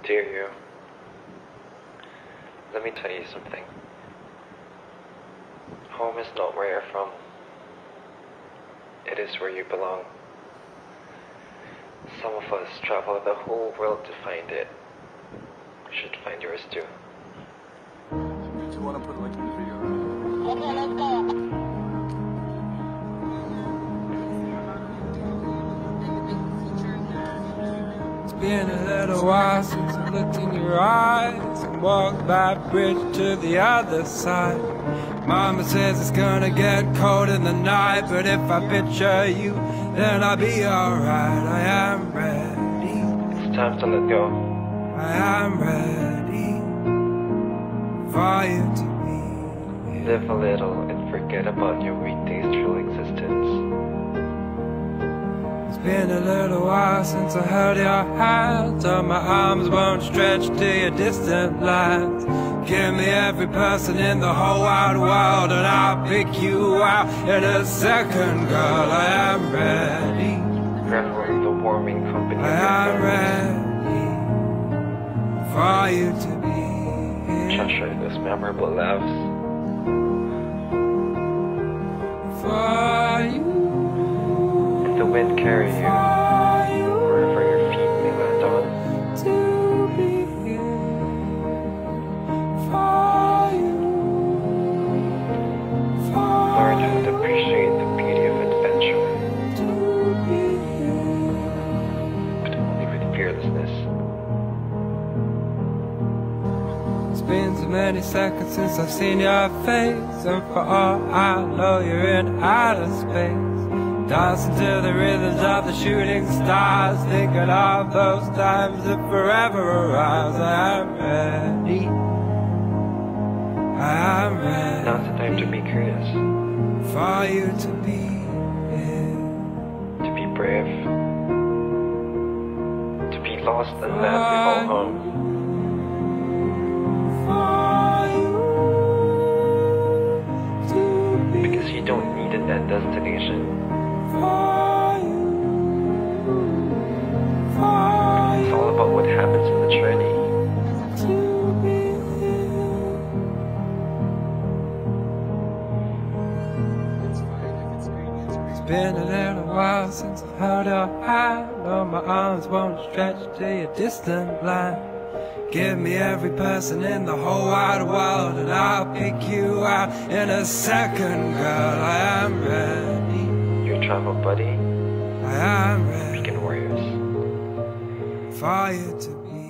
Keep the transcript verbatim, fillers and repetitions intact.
Dear you, let me tell you something. Home is not where you're from. It is where you belong. Some of us travel the whole world to find it. You should find yours too. Do you want to put a link in the video? Okay, let's go. It's been a little while since I looked in your eyes and walked that bridge to the other side. Mama says it's gonna get cold in the night, but if I picture you, then I'll be alright. I am ready. It's time to let go. I am ready for you to be here. Live a little and forget about your distasteful existence. It's been a little while since I held your hand, so my arms won't stretch to your distant lands. Give me every person in the whole wide world, and I'll pick you out in a second, girl. I am ready. Revel in the warming company of I am your ready for you to be here. treasure those memorable laughs. For you. If the wind carry you wherever your feet may land on, To be here for you. learn how to appreciate the beauty of adventure, To be here. but only with fearlessness. It's been so many seconds since I've seen your face, and for all I know you're in outer space. Dancing to the rhythms of the shooting stars, thinking of those times that forever arise. I am ready. I am ready. Now's the time to be curious, For you to be here. to be brave, to be lost and madly call home. For you to be Because you don't need an end destination. for you. For It's all about what happens in the journey. to be here. It's been a little while since I've held your hand. Oh, my arms won't stretch to your distant line. Give me every person in the whole wide world, and I'll pick you out in a second, girl. I am ready. Your travel buddy, I am ready Beacon Warriors. for you to be